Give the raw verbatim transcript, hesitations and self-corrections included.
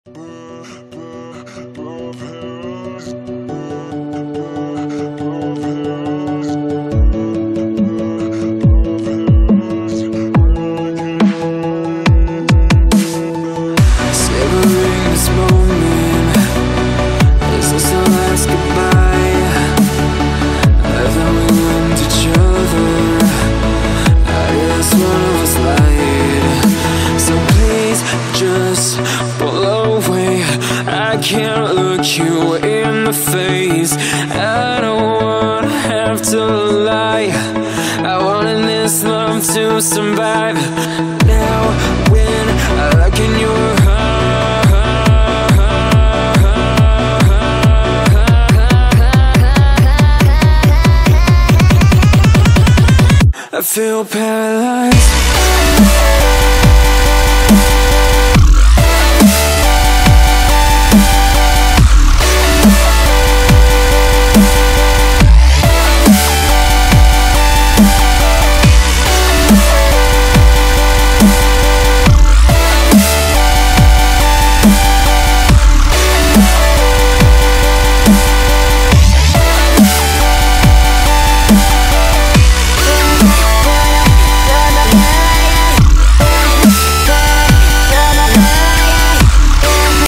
Savoring this moment, is this the last goodbye? Then we loved each other, I guess one of us lied. So please just pull away, I can't look you in the face. I don't wanna have to lie, I wanted this love to survive. Now when I look in your I feel paralyzed.